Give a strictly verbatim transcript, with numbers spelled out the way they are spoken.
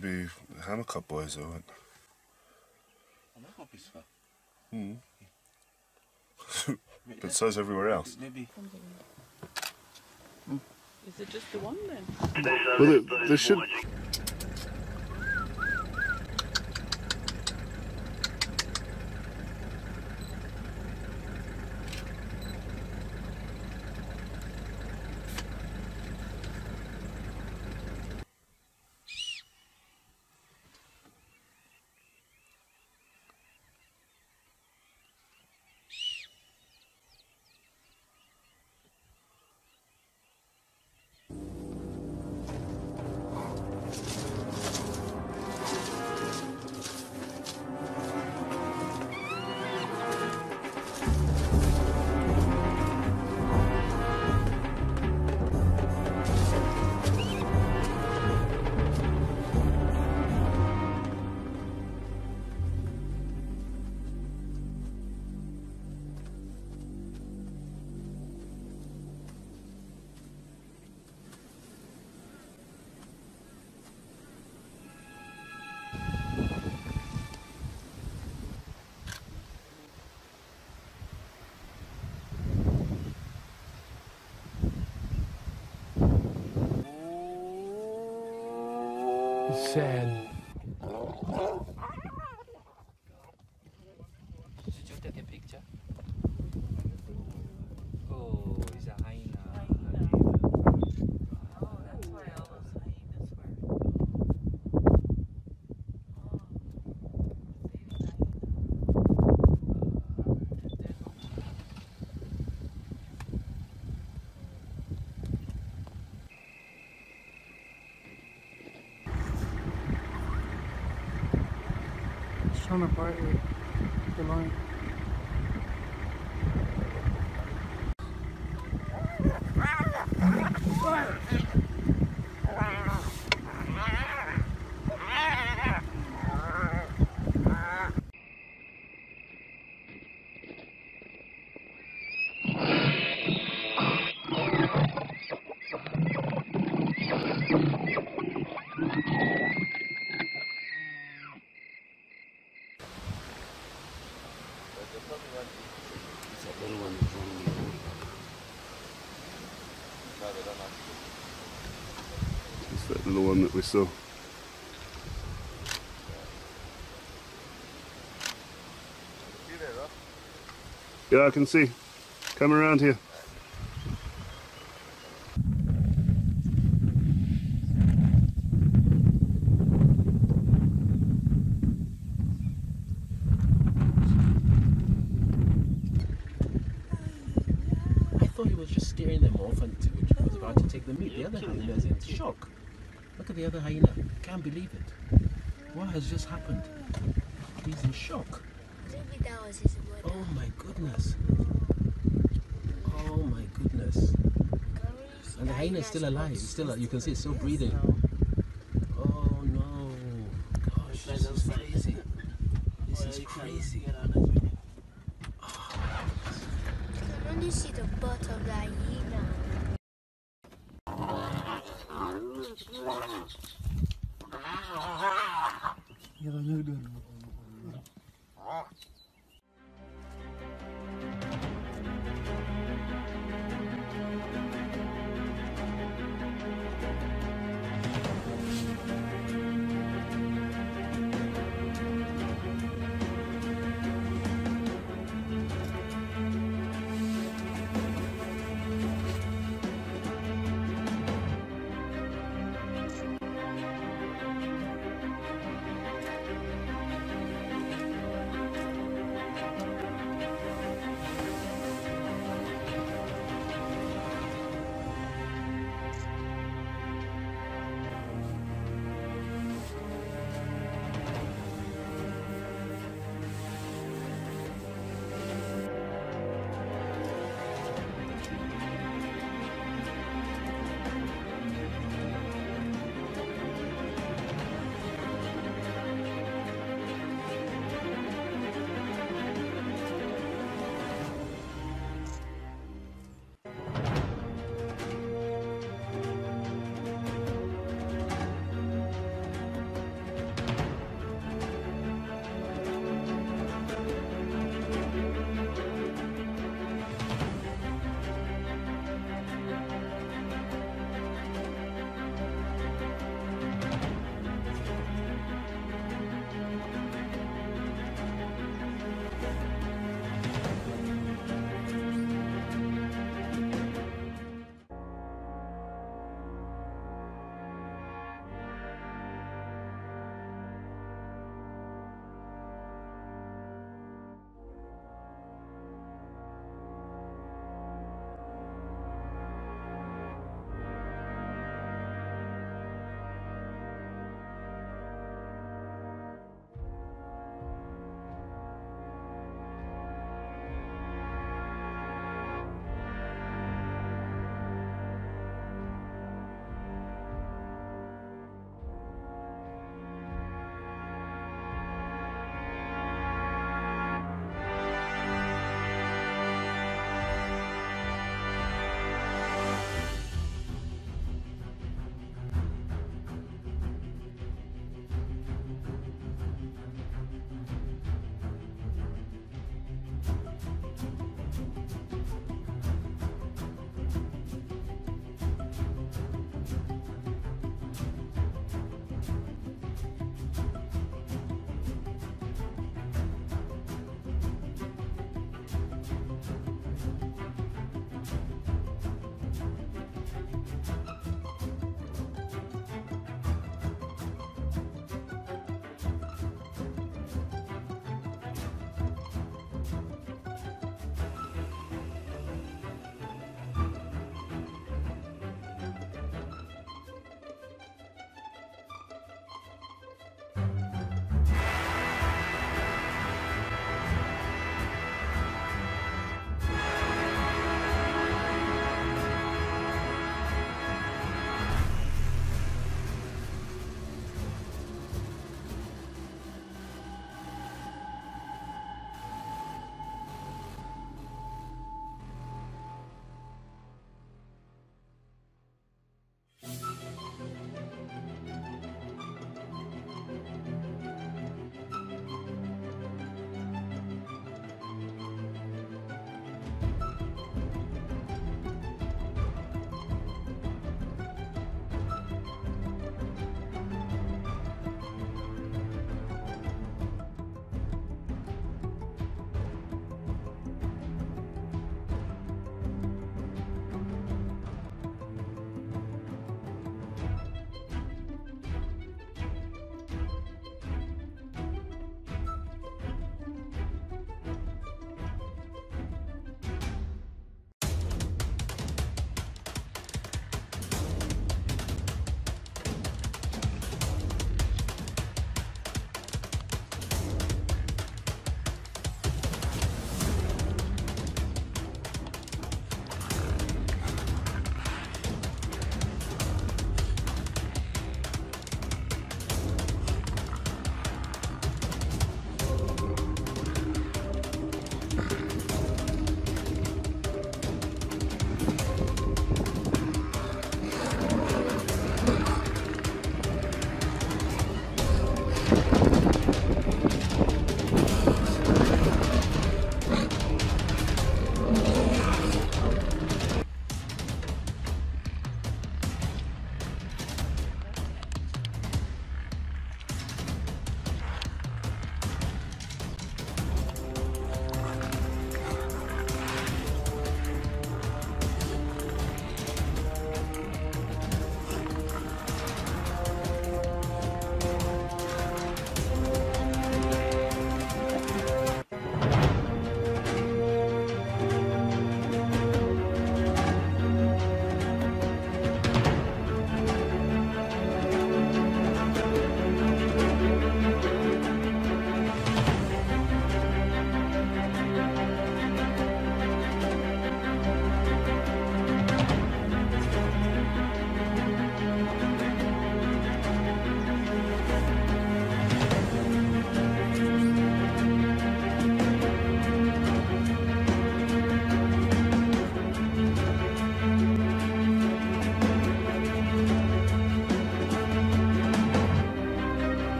maybe the Hammer Cup boys or what? Hmm. But so's everywhere else. Maybe. Mm. Is it just the one then? Well, there, there should. Sad. Did you take a picture? Oh, it's a hyena. Oh, that's why all those hyenas were. Shown apart with the line. It's that little one that we saw. Yeah, I can see. Come around here. I thought he was just scaring them off and he was about to take the meat. The other hyena is in shock. Look at the other hyena. Can't believe it. What has just happened? He's in shock. Maybe that was his brother. Oh my goodness. Oh my goodness. And the hyena is still alive. It's still, you can see it's still breathing. Oh no. Gosh, this is crazy. This is crazy. I can only see the butt of the hyena. Yeah, I know that.